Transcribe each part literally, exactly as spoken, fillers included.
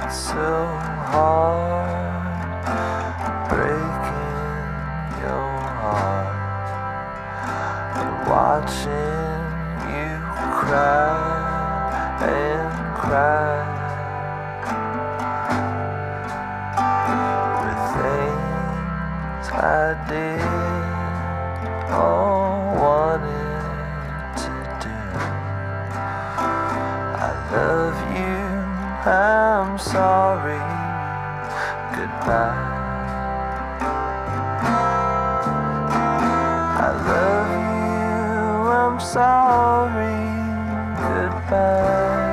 It's so hard breaking your heart and watching you cry and cry with things I did or wanted to do. I love you, I'm sorry, goodbye. I love you, I'm sorry, goodbye.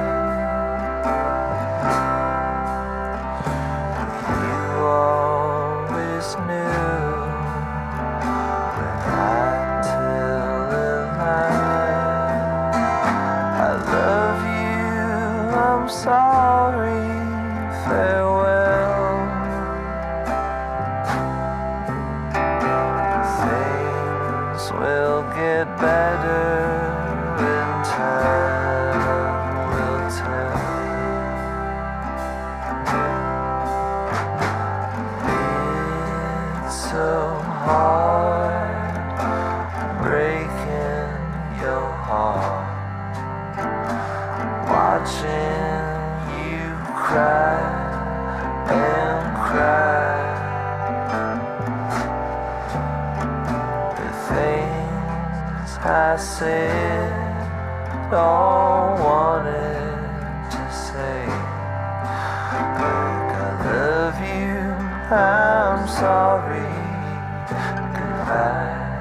You always knew when I tell a lie. I love you, I'm sorry, farewell. Things will get better in time will tell. It's so hard breaking your heart, watching you cry and cry. The things I said or wanted to say, like I love you, I'm sorry, goodbye.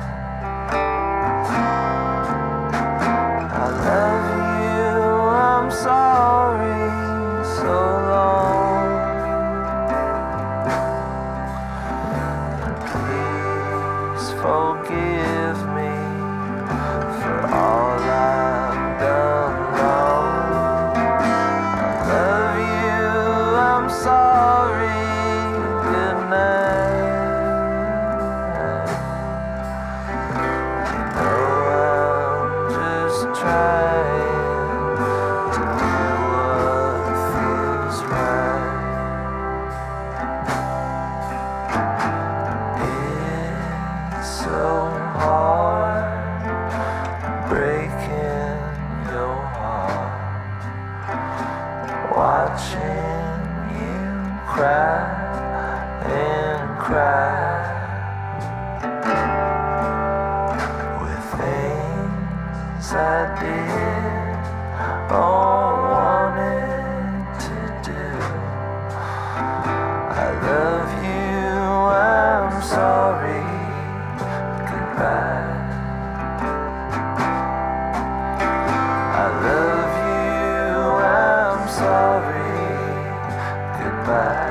I love you, I'm sorry, so long. Please forgive me for all I've done wrong. I love you, I'm sorry, good night. You know I'm just trying to do what feels right. It's so hard breaking your heart, watching you cry and cry with things I did or wanted to do. I love you, I'm sorry, goodbye. I love you, I'm sorry, goodbye.